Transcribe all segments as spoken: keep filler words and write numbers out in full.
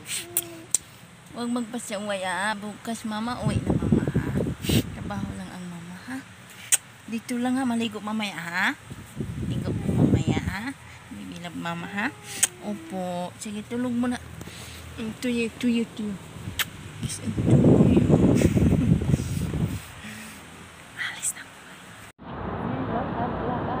Huwag magpasaway ah. Bukas mama, uwi na mama ha. Trabaho lang ang mama ha. Dito lang ha, maligo mamaya ha. Ligo po mamaya ha. Bibilab mama ha. Opo. Sige, tulog mo na. Tuyo, tuyo, tuyo. Kiss and tuyo. Alis na po. Lakad, lakad.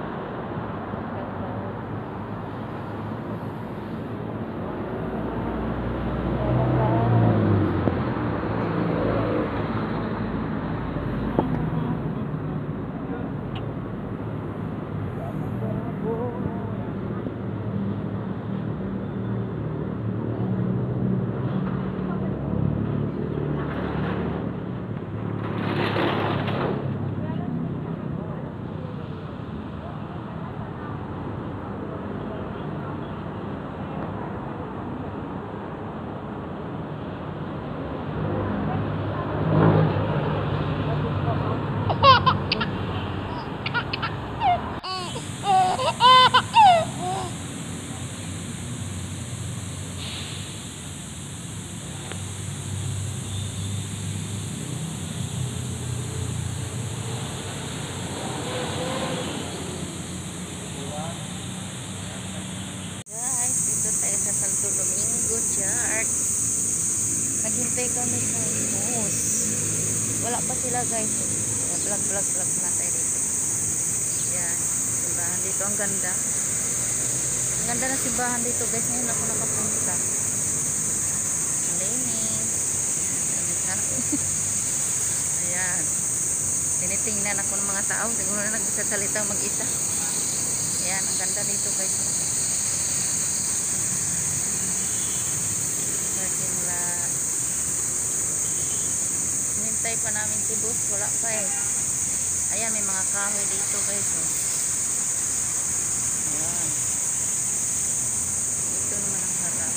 Naghintay kami sa bus. Wala pa sila guys. Vlog vlog vlog na tayo dito. Yan. Simbahan dito. Ang ganda. Ang ganda na simbahan dito guys. Ngayon ako nakapunta. Ang linis. Ayan. Tinitingnan ako ng mga tao. Siguro na nagsasalita mag-isa. Ayan. Ang ganda dito guys. Hintay pa namin si bus, wala pa eh. Ayan, may mga kahoy dito guys oh. Ayan. Dito naman ang harap.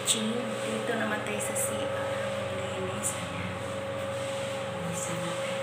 kitchen. Dito naman tayo sa C R. Maglinis. Ayan. Linisan natin.